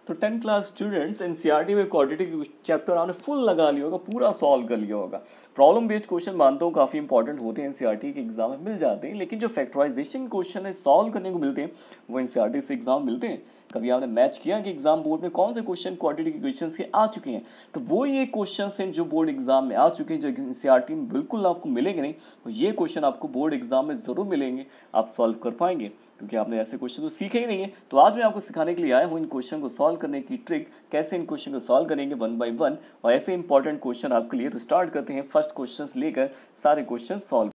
तो 10 class students NCERT में quadratic chapter आपने फुल लगा लिया होगा, पूरा सॉल्व कर लिया होगा। प्रॉब्लम बेस्ड क्वेश्चन मानता हूँ काफ़ी इंपॉर्टेंट होते हैं, एनसीईआरटी के एग्जाम में मिल जाते हैं, लेकिन जो फैक्टराइजेशन क्वेश्चन है सॉल्व करने को मिलते हैं वो एनसीईआरटी से एग्जाम मिलते हैं। कभी आपने मैच किया कि एग्जाम बोर्ड में कौन से क्वेश्चन क्वाड्रेटिक इक्वेशंस के आ चुके हैं, तो वो ये क्वेश्चंस हैं जो बोर्ड एग्जाम में आ चुके हैं, जो एनसीईआरटी में बिल्कुल आपको मिलेंगे नहीं, तो ये क्वेश्चन आपको बोर्ड एग्जाम में जरूर मिलेंगे, आप सॉल्व कर पाएंगे, क्योंकि आपने ऐसे क्वेश्चन तो सीखे ही नहीं है। तो आज मैं आपको सिखाने के लिए आया हूँ इन क्वेश्चन को सॉल्व करने की ट्रिक, कैसे इन क्वेश्चन को सॉल्व करेंगे 1 बाय 1, और ऐसे इंपॉर्टेंट क्वेश्चन आपके लिए। तो स्टार्ट करते हैं फर्स्ट क्वेश्चन से लेकर सारे क्वेश्चन सॉल्व।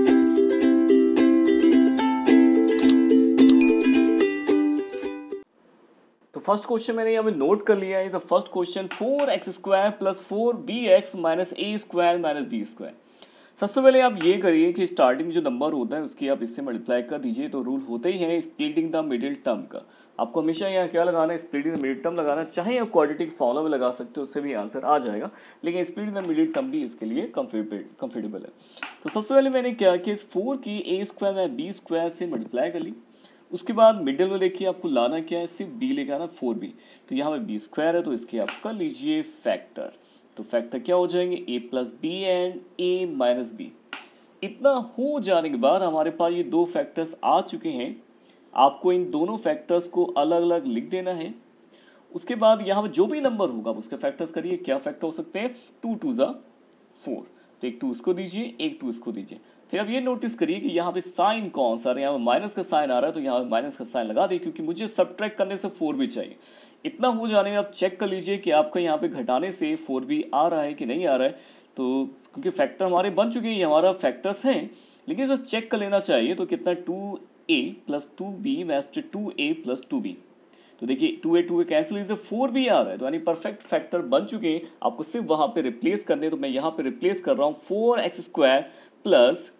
तो फर्स्ट क्वेश्चन मैंने यहाँ पे नोट कर लिया है। First question 4x² + 4bx - a² - b²। सबसे पहले आप ये करिए कि स्टार्टिंग जो नंबर होता है उसकी आप इससे मल्टीप्लाई कर दीजिए। तो रूल होता ही है स्प्लिटिंग द मिडिल टर्म का। आपको हमेशा यहाँ क्या लगाना है, स्प्लिटिंग द मिडिल टर्म लगाना। चाहे आप क्वाड्रेटिक फॉर्मूला में लगा सकते हो, उससे भी आंसर आ जाएगा, लेकिन स्प्लिटिंग द मिडिल टर्म भी इसके लिए कंफर्टेबल है। तो सबसे पहले मैंने क्या किया, 4 की a² - b² से मल्टीप्लाई कर ली। उसके बाद मिडिल में देखिए आपको लाना क्या है, सिर्फ b लेके आना 4b। तो यहाँ पे b² है, तो इसके आप कर लीजिए फैक्टर। तो फैक्टर क्या हो जाएंगे, a + b and a - b। इतना हो जाने के बाद हमारे पास ये दो फैक्टर्स आ चुके हैं। आपको इन दोनों फैक्टर्स को अलग अलग लिख देना है। उसके बाद यहाँ पे जो भी नंबर होगा उसके फैक्टर्स करिए। क्या फैक्टर हो सकते हैं, 2 × 2 = 4। तो एक 2 इसको दीजिए, एक 2 इसको दीजिए। फिर अब ये नोटिस करिए कि यहाँ पे साइन कौन सा है, यहाँ पे माइनस का साइन आ रहा है, तो यहाँ पे माइनस का साइन लगा दे, क्योंकि मुझे सब्ट्रैक्ट करने से 4 भी चाहिए। इतना हो जाने में आप चेक कर लीजिए कि आपका यहाँ पे घटाने से 4 भी आ रहा है कि नहीं आ रहा है। तो क्योंकि फैक्टर हमारे बन चुके हैं, ये हमारा फैक्टर्स हैं, लेकिन इसे चेक कर लेना चाहिए। तो कितना, 2a + 2b = 2a + 2b। तो देखिए 2a कैंसिल, इसे 4b आ रहा है, तो यानी परफेक्ट फैक्टर बन चुके हैं। आपको सिर्फ वहां पे रिप्लेस करने, तो मैं यहाँ पे रिप्लेस कर रहा हूँ 4x² +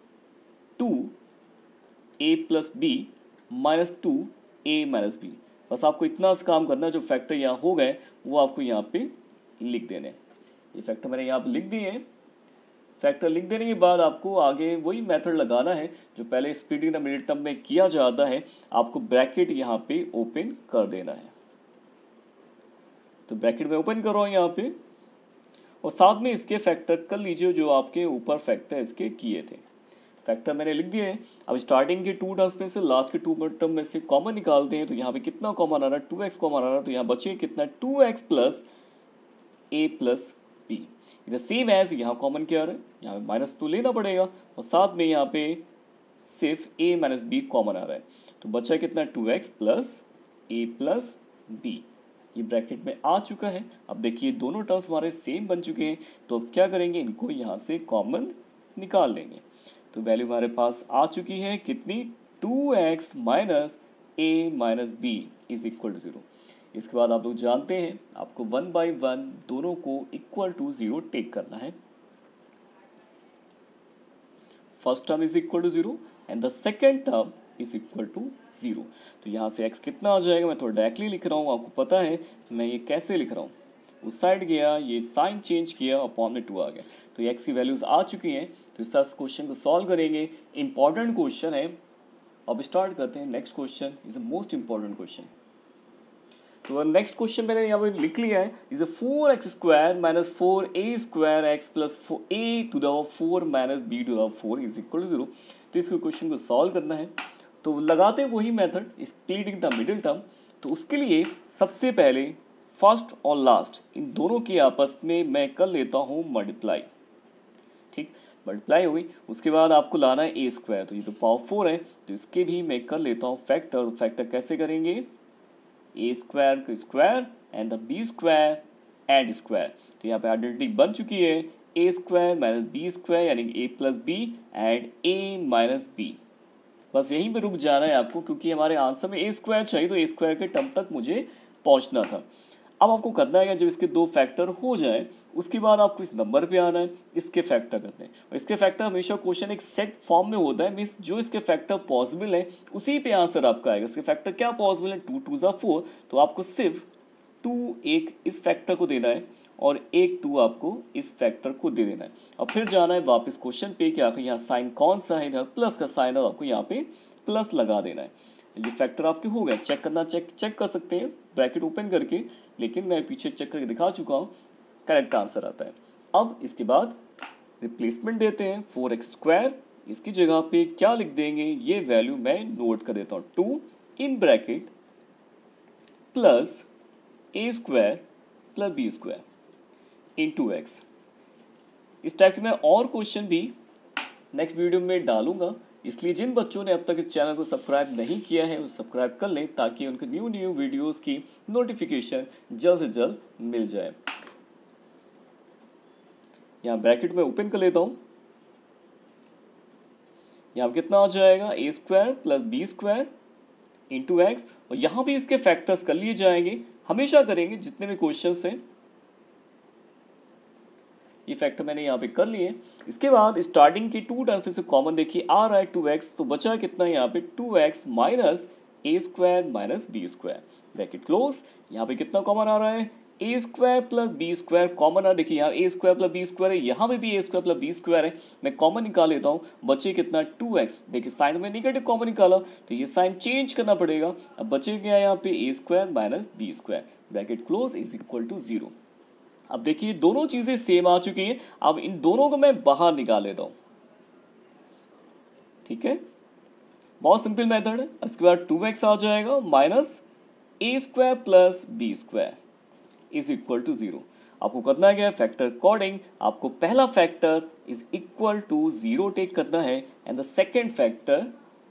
2a + b - 2a - b। बस आपको इतना सा काम करना है। जो फैक्टर यहाँ हो गए वो आपको यहाँ पे लिख देने। ये फैक्टर मैंने यहाँ पे लिख दिए हैं। फैक्टर लिख देने के बाद आपको आगे वही मेथड लगाना है जो पहले स्प्लिटिंग द मिडिल टर्म में किया जाता है। आपको ब्रैकेट यहाँ पे ओपन कर देना है। तो ब्रैकेट में ओपन करो यहाँ पे, और साथ में इसके फैक्टर कर लीजिए जो आपके ऊपर फैक्टर इसके किए थे। फैक्टर मैंने लिख दिए हैं। अब स्टार्टिंग के 2 टर्म्स में से लास्ट के 2 टर्म में से कॉमन निकालते हैं। तो यहाँ पे कितना कॉमन आ रहा है, 2x कॉमन आ रहा है, तो यहाँ बचे कितना, 2x + a + b। इधर सेम एज यहाँ कॉमन क्या आ रहा है, यहाँ पे माइनस तो लेना पड़ेगा, और साथ में यहाँ पे सिर्फ a - b कॉमन आ रहा है। तो बचा कितना, 2x + a + b। ये ब्रैकेट में आ चुका है। अब देखिए दोनों टर्म्स हमारे सेम बन चुके हैं। तो अब क्या करेंगे, इनको यहाँ से कॉमन निकाल लेंगे। तो वैल्यू हमारे पास आ चुकी है कितनी, 2x - a - b = 0। इसके बाद आप लोग जानते हैं आपको 1 बाय 1 दोनों को = 0 टेक करना है। First term = 0 and the second term = 0। तो यहाँ से x कितना आ जाएगा, मैं थोड़ा डायरेक्टली लिख रहा हूँ, आपको पता है मैं ये कैसे लिख रहा हूँ। उस साइड गया, ये साइन चेंज किया, अपॉन में 2 आ गया। तो ये x की वैल्यूज आ चुकी हैं। तो इस क्वेश्चन को सॉल्व करेंगे। इंपॉर्टेंट क्वेश्चन है। अब स्टार्ट करते हैं। Next question is the most important question. तो नेक्स्ट क्वेश्चन मैंने यहाँ पे लिख लिया है, is 4x² - 4a² x + a⁴ - b⁴ = 0। तो इस क्वेश्चन को सॉल्व करना है। तो लगाते हैं वही method, splitting the middle term. तो उसके लिए सबसे पहले फर्स्ट और लास्ट इन दोनों के आपस में मैं कर लेता हूँ मल्टीप्लाई। ठीक, मल्टीप्लाई हो गई। उसके बाद आपको लाना है a²। तो ये तो पावर 4 है, तो इसके भी मैं कर लेता हूँ फैक्टर। फैक्टर कैसे करेंगे, a² का square and the b² and square. तो यहाँ पे आइडेंटिटी बन चुकी है, a² - b² यानी a + b and a - b। बस यहीं पे रुक जाना है आपको, क्योंकि हमारे आंसर में a² चाहिए, तो a² के टर्म तक मुझे पहुंचना था। अब आपको करना है जब इसके 2 फैक्टर हो जाए उसके बाद आपको इस नंबर पे आना है, इसके फैक्टर करते हैं। और इसके फैक्टर हमेशा क्वेश्चन एक सेट फॉर्म में होता है, मीन्स जो इसके फैक्टर पॉसिबल है उसी पे आंसर आपका आएगा। इसके फैक्टर क्या पॉसिबल है, 2 × 2 = 4। तो आपको सिर्फ 2 एक इस फैक्टर को देना है और एक 2 आपको इस फैक्टर को दे देना है। और फिर जाना है वापस क्वेश्चन पे कि आखिर यहाँ साइन कौन सा है, प्लस का साइन है, आपको यहाँ पे प्लस लगा देना है। ये फैक्टर आपके हो गए। चेक करना चेक कर सकते हैं ब्रैकेट ओपन करके, लेकिन मैं पीछे चेक करके दिखा चुका हूँ, करेक्ट आंसर आता है। अब इसके बाद रिप्लेसमेंट देते हैं 4x², इसकी जगह पे क्या लिख देंगे, ये वैल्यू मैं नोट कर देता हूँ, 2 in bracket plus a² plus b² into x। इस टाइप के मैं और क्वेश्चन भी नेक्स्ट वीडियो में डालूंगा, इसलिए जिन बच्चों ने अब तक इस चैनल को सब्सक्राइब नहीं किया है वो सब्सक्राइब कर लें, ताकि उनको न्यू वीडियोस की नोटिफिकेशन जल्द से जल्द मिल जाए। यहाँ ब्रैकेट में ओपन कर लेता हूँ, यहाँ कितना आ जाएगा, a² plus b² into x, और यहाँ भी इसके फैक्टर्स कर लिए जाएंगे, हमेशा करेंगे जितने भी क्वेश्चंस हैं। ये फैक्टर मैंने यहाँ पे कर लिए। इसके बाद स्टार्टिंग की 2 टर्म्स में से कॉमन देखिए आ रहा है 2x, तो बचा कितना यहाँ पे 2x minus a² minus b², bracket close. यहाँ पे कितना कॉमन आ रहा है, a² प्लस b² कॉमन है, देखिए यहाँ a² प्लस b² है, यहाँ पे भी a² प्लस b² है, मैं कॉमन निकाल लेता हूँ, बचे कितना 2x, देखिए साइन में निगेटिव कॉमन निकाला तो ये साइन चेंज करना पड़ेगा, अब बचे गया यहाँ पे a² minus b², bracket close is equal to 0। अब देखिए दोनों चीजें सेम आ चुकी हैं, अब इन दोनों को मैं बाहर निकाल लेता हूं, ठीक है, बहुत सिंपल मेथड है। इसके बाद 2x आ जाएगा minus a² plus b² is equal to 0। आपको करना है क्या, फैक्टर अकॉर्डिंग आपको पहला factor is equal to 0 take करना है, and the second factor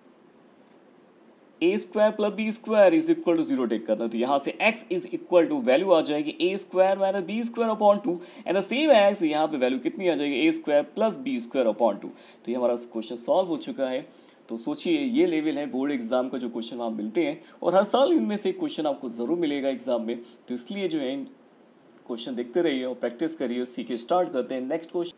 a² plus b² is equal to 0 take करना, तो यहां से x is equal to value आ जाएगी a² minus b² upon 2, and the same x यहाँ पे वैल्यू कितनी आ जाएगी, a² प्लस b² अपॉन 2। तो ये हमारा क्वेश्चन सॉल्व हो चुका है। तो सोचिए ये लेवल है बोर्ड एग्जाम का जो क्वेश्चन वहाँ मिलते हैं, और हर साल इनमें से क्वेश्चन आपको जरूर मिलेगा एग्जाम में, तो इसलिए जो है क्वेश्चन देखते रहिए और प्रैक्टिस करिए। सीखे स्टार्ट करते हैं नेक्स्ट क्वेश्चन।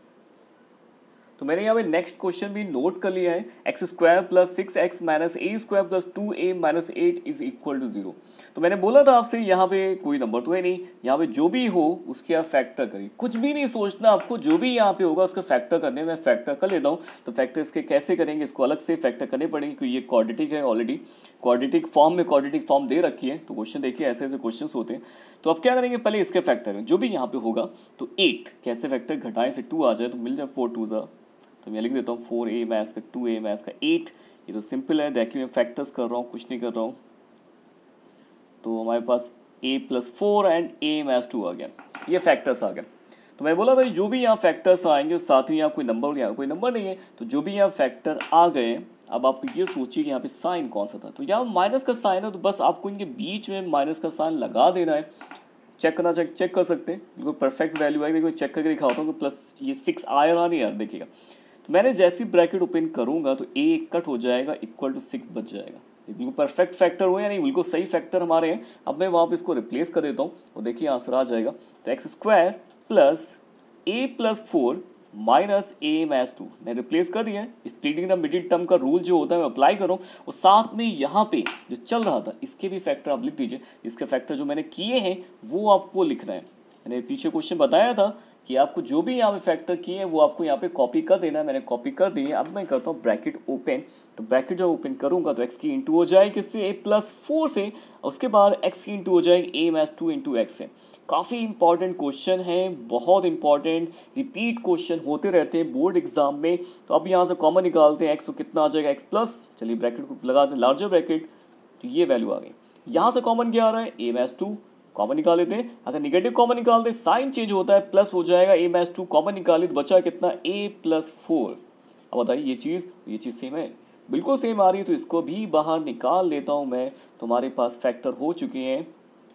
तो मैंने यहाँ पे नेक्स्ट क्वेश्चन भी नोट कर लिया है, x² plus 6x minus a² plus 2a minus 8 is equal to 0। तो मैंने बोला था आपसे यहाँ पे कोई नंबर तो है नहीं, यहाँ पे जो भी हो उसके आप फैक्टर करिए, कुछ भी नहीं सोचना आपको, जो भी यहाँ पे होगा उसका फैक्टर करने में फैक्टर कर लेता हूँ। तो फैक्टर इसके कैसे करेंगे, इसको अलग से फैक्टर करने पड़ेंगे क्योंकि ये क्वाड्रेटिक है, ऑलरेडी क्वाड्रेटिक फॉर्म दे रखी है। तो क्वेश्चन देखिए ऐसे ऐसे क्वेश्चन होते हैं। तो अब क्या करेंगे, पहले इसके फैक्टर जो भी यहाँ पे होगा, तो 8 कैसे फैक्टर घटाएं से 2 आ जाए तो मिल जाए 4 2 ज़ा, तो मैं लिख देता हूँ 4a मैथ्स का 2a मैथ्स का 8। ये तो सिंपल है, डायरेक्टली मैं फैक्टर्स कर रहा हूँ, कुछ नहीं कर रहा हूँ। तो हमारे पास a plus 4 and a maths 2 आ गया, ये फैक्टर्स आ गया। तो मैं बोला था जो भी यहाँ फैक्टर्स आएंगे साथ में यहाँ कोई नंबर, यहाँ कोई नंबर नहीं है, तो जो भी यहाँ फैक्टर आ गए, अब आप ये सोचिए कि यहाँ पे साइन कौन सा था, तो यहाँ माइनस का साइन है, तो बस आपको इनके बीच में माइनस का साइन लगा देना है। चेक करना चेक कर सकते हैं, बिल्कुल परफेक्ट वैल्यू आएगी। देखो चेक करके दिखाता हूँ कि प्लस ये 6 आया नहीं यार, देखिएगा। तो मैंने जैसी ब्रैकेट ओपन करूंगा तो a कट हो जाएगा, इक्वल टू 6 बच जाएगा। बिल्कुल परफेक्ट फैक्टर हो या नहीं, बिल्कुल सही फैक्टर हमारे हैं। अब मैं वहाँ पे इसको रिप्लेस कर देता हूँ और देखिए आंसर आ जाएगा। तो x² plus a plus 4 minus a maths 2 मैं रिप्लेस कर दिया है। स्प्लिटिंग द मिडिल टर्म का रूल जो होता है मैं अप्लाई करूँ, और साथ में यहाँ पे जो चल रहा था इसके भी फैक्टर आप लिख दीजिए। इसके फैक्टर जो मैंने किए हैं वो आपको लिखना है। मैंने पीछे क्वेश्चन बताया था कि आपको जो भी यहाँ पे फैक्टर किए हैं वो आपको यहाँ पे कॉपी कर देना है, मैंने कॉपी कर दी है। अब मैं करता हूँ ब्रैकेट ओपन, तो ब्रैकेट जब ओपन करूँगा तो x की इंटू हो जाएगी किससे, a प्लस 4 से, उसके बाद x की इंटू हो जाएगी a मैथ्स 2 इंटू x से। काफ़ी इंपॉर्टेंट क्वेश्चन है, बहुत इंपॉर्टेंट, रिपीट क्वेश्चन होते रहते हैं बोर्ड एग्जाम में। तो अब यहाँ से कॉमन निकालते हैं x, तो कितना आ जाएगा x प्लस, चलिए ब्रैकेट को लगा दें लार्जर ब्रैकेट, तो ये वैल्यू आ गई। यहाँ से कॉमन क्या आ रहा है, a मैथ्स 2 कॉमन निकाल लेते हैं। अगर निगेटिव कॉमन निकालते हैं साइन चेंज होता है, प्लस हो जाएगा a मैथ्स 2 कॉमन निकाली तो बचा कितना a प्लस 4। अब बताइए ये चीज़ सेम है, बिल्कुल सेम आ रही है, तो इसको भी बाहर निकाल लेता हूं मैं। तो हमारे पास फैक्टर हो चुके हैं,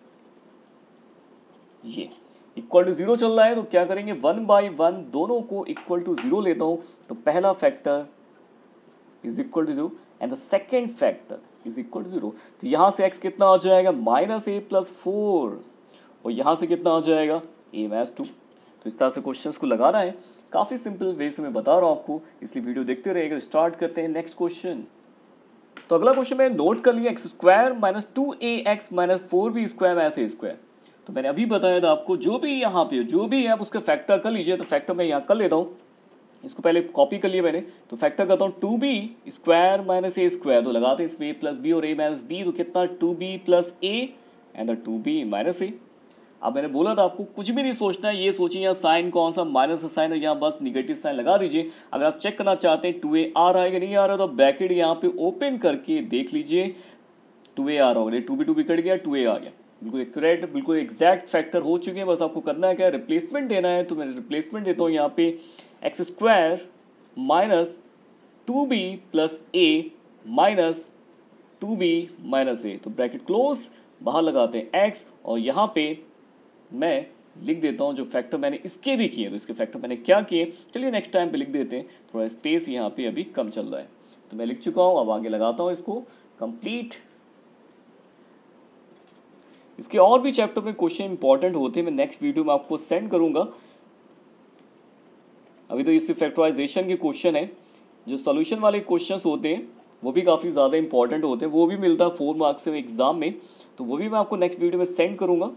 ये इक्वल टू 0 चल रहा है। तो क्या करेंगे, 1 बाई 1 दोनों को इक्वल टू 0 लेता हूं। तो पहला factor is equal to 0 and the second factor is equal to 0। तो यहाँ से x कितना आ जाएगा, माइनस a प्लस 4, और यहाँ से कितना आ जाएगा a मैथ्स 2। तो इस तरह से क्वेश्चंस को लगाना है, काफ़ी सिंपल वे से मैं बता रहा हूँ आपको, इसलिए वीडियो देखते रहिएगा। स्टार्ट करते हैं नेक्स्ट क्वेश्चन। तो अगला क्वेश्चन मैंने नोट कर लिया, x² minus 2ax minus 4b² minus a²। तो मैंने अभी बताया था आपको जो भी यहाँ पे जो भी है आप उसका फैक्टर कर लीजिए। तो फैक्टर मैं यहाँ कर लेता हूँ, इसको पहले कॉपी कर लिया मैंने, तो फैक्टर करता हूँ 2b स्क्वायर माइनस ए स्क्वायर, तो लगाते हैं इसमें a प्लस बी और a माइनस बी, तो कितना 2b plus a and 2b minus a। अब मैंने बोला था आपको कुछ भी नहीं सोचना है, ये सोचिए यहाँ साइन कौन सा, माइनस का साइन है, यहाँ बस निगेटिव साइन लगा दीजिए। अगर आप चेक करना चाहते हैं 2a आ रहा है कि नहीं आ रहा, तो ब्रैकेट यहाँ पे ओपन करके देख लीजिए 2a आ रहा होगा, 2b कट गया 2a आ गया, बिल्कुल एक्यूरेट, बिल्कुल एग्जैक्ट फैक्टर हो चुके हैं। बस आपको करना है क्या, रिप्लेसमेंट देना है, तो मैं रिप्लेसमेंट देता हूँ यहाँ पे x square minus 2b plus a minus 2b minus a, तो ब्रैकेट क्लोज, बाहर लगाते हैं x, और यहाँ पे मैं लिख देता हूँ जो फैक्टर मैंने इसके भी किए, तो इसके फैक्टर मैंने क्या किए, चलिए नेक्स्ट टाइम पे लिख देते हैं, थोड़ा स्पेस यहाँ पे अभी कम चल रहा है, तो मैं लिख चुका हूँ। अब आगे लगाता हूँ इसको कंप्लीट। इसके और भी चैप्टर में क्वेश्चन इंपॉर्टेंट होते हैं, मैं नेक्स्ट वीडियो में आपको सेंड करूंगा। अभी तो इससे फैक्टराइजेशन के क्वेश्चन है, जो सॉल्यूशन वाले क्वेश्चंस होते हैं वो भी काफ़ी ज़्यादा इंपॉर्टेंट होते हैं, वो भी मिलता है 4 मार्क्स से एग्जाम में, तो वो भी मैं आपको नेक्स्ट वीडियो में सेंड करूंगा।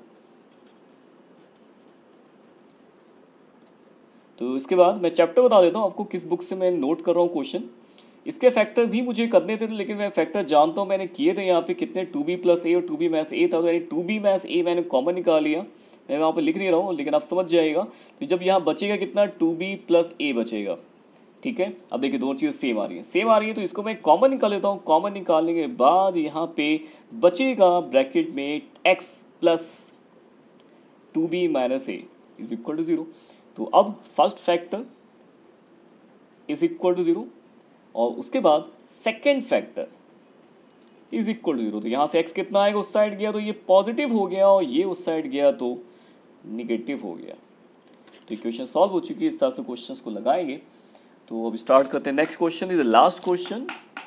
तो इसके बाद मैं चैप्टर बता देता हूँ आपको किस बुक से मैं नोट कर रहा हूँ क्वेश्चन। इसके फैक्टर भी मुझे करने थे, लेकिन मैं फैक्टर जानता हूँ, मैंने किए थे यहाँ पे कितने 2b प्लस ए और 2b माइनस ए था, तो यानी 2b माइनस ए मैंने कॉमन निकाल लिया, मैं वहाँ पे लिख नहीं रहा हूँ लेकिन आप समझ जाएगा। तो जब यहाँ बचेगा कितना 2b प्लस ए बचेगा, ठीक है। अब देखिए दोनों चीज़ें सेम आ रही है, तो इसको मैं कॉमन निकाल लेता हूँ। कॉमन निकालने के बाद यहाँ पे बचेगा ब्रैकेट में x plus 2b minus a is equal to 0। तो अब first factor is equal to 0 और उसके बाद second factor is equal to 0। तो यहाँ से x कितना आएगा, उस साइड गया तो ये पॉजिटिव हो गया, और ये उस साइड गया तो निगेटिव हो गया। तो इक्वेशन सॉल्व हो चुकी है, इस तरह से क्वेश्चंस को लगाएंगे। तो अब स्टार्ट करते हैं next question, is the last question.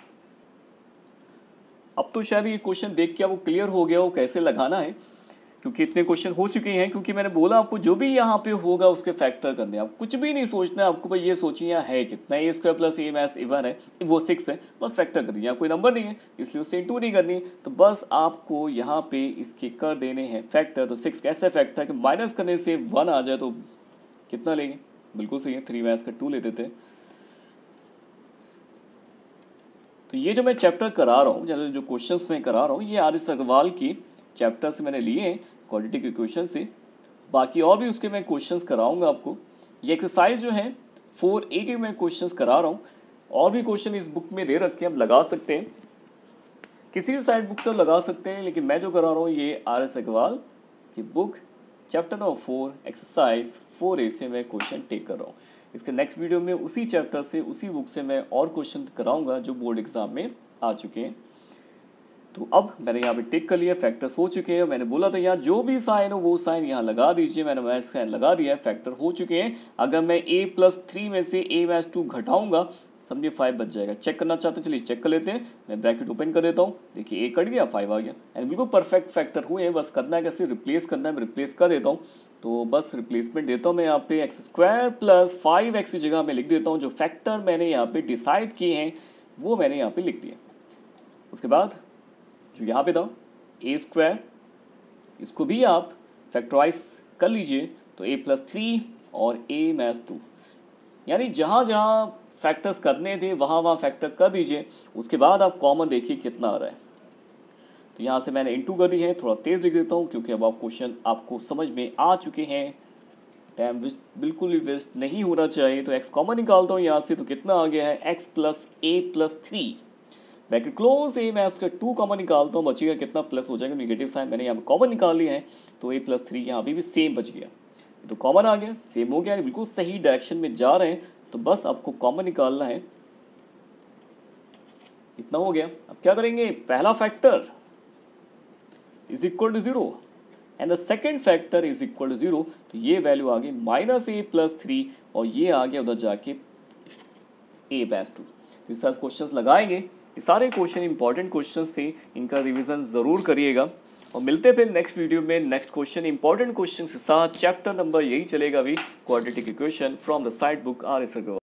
अब तो शायद ये क्वेश्चन देख के आपको क्लियर हो गया हो कैसे लगाना है, क्योंकि इतने क्वेश्चन हो चुके हैं। क्योंकि मैंने बोला आपको जो भी यहाँ पे होगा उसके फैक्टर करने, आप कुछ भी नहीं सोचना है आपको, भाई ये सोचिए यहाँ है कितना, a square plus a minus a 1 है, वो 6 है, बस फैक्टर कर दिया, कोई नंबर नहीं है इसलिए उससे 2 नहीं करनी, तो बस आपको यहाँ पे इसके कर देने हैं फैक्टर। तो 6 कैसे फैक्टर है कि माइनस करने से 1 आ जाए, तो कितना लेंगे, बिल्कुल सही है 3 माइनस का 2 लेते थे। तो ये जो मैं चैप्टर करा रहा हूँ, जो क्वेश्चंस मैं करा रहा हूँ, ये आर एस अग्रवाल की चैप्टर से मैंने लिए हैं, क्वाड्रेटिक इक्वेशन से। बाकी और भी उसके मैं क्वेश्चंस कराऊंगा आपको। ये एक्सरसाइज जो है 4A के मैं क्वेश्चंस करा रहा हूँ, और भी क्वेश्चन इस बुक में दे रखे हैं, आप लगा सकते हैं, किसी भी साइड बुक से लगा सकते हैं, लेकिन मैं जो करा रहा हूँ ये आर एस अग्रवाल की book chapter number 4 exercise 4A से मैं क्वेश्चन टेक कर रहा हूँ। इसके नेक्स्ट वीडियो में उसी चैप्टर से, उसी बुक से मैं और क्वेश्चन कराऊंगा जो बोर्ड एग्जाम में आ चुके हैं। तो अब मैंने यहाँ पे टिक कर लिया, फैक्टर्स हो चुके हैं। मैंने बोला था यहाँ जो भी साइन हो वो साइन यहाँ लगा दीजिए, मैंने माइनस साइन लगा दिया है, फैक्टर हो चुके हैं। अगर मैं a+3 में से a-2 घटाऊंगा, समझिए 5 बच जाएगा। चेक करना चाहते हैं, चलिए चेक कर लेते हैं। मैं ब्रैकेट ओपन कर देता हूँ, देखिए a कट गया 5 आ गया, एंड बिल्कुल परफेक्ट फैक्टर हुए हैं। बस करना है कैसे, रिप्लेस करना है, मैं रिप्लेस कर देता हूँ। तो बस रिप्लेसमेंट देता हूँ मैं यहाँ पे, एक्स स्क्वायर प्लस 5x की जगह मैं लिख देता हूँ जो फैक्टर मैंने यहाँ पे डिसाइड किए हैं वो मैंने यहाँ पे लिख दिया। उसके बाद जो यहाँ पे था a स्क्वायर, इसको भी आप फैक्टराइज कर लीजिए, तो a+3 और a-2, यानी जहाँ जहाँ फैक्टर्स करने थे वहाँ वहाँ फैक्टर कर दीजिए। उसके बाद आप कॉमन देखिए कितना आ रहा है। तो यहाँ से मैंने इंटू कर दी है, थोड़ा तेज़ लिख देता हूँ क्योंकि अब आप क्वेश्चन आपको समझ में आ चुके हैं, टाइम बिल्कुल भी वेस्ट नहीं होना चाहिए। तो x कॉमन निकालता हूँ यहाँ से, तो कितना आ गया है x plus a+3 bracket close, a मैं उसका 2 कॉमन निकालता हूँ, बचेगा कितना, प्लस हो जाएगा, निगेटिव साइन मैंने यहाँ पे कॉमन निकाल लिया है, तो a+3 यहाँ अभी भी सेम बच गया। तो कॉमन आ गया, सेम हो गया, बिल्कुल सही डायरेक्शन में जा रहे हैं। तो बस आपको कॉमन निकालना है, इतना हो गया। अब क्या करेंगे, पहला factor is equal to 0 and the second factor is equal to 0। तो ये वैल्यू आ गई -a+3 और ये आ गया उधर जाके a/2। तो इस तरह क्वेश्चंस लगाएंगे। ये सारे क्वेश्चन इंपॉर्टेंट क्वेश्चन थे, इनका रिवीजन जरूर करिएगा। और मिलते हैं फिर नेक्स्ट वीडियो में नेक्स्ट क्वेश्चन इंपॉर्टेंट क्वेश्चन के साथ। चैप्टर नंबर यही चलेगा अभी, quadratic equation from the side book R S Agarwal.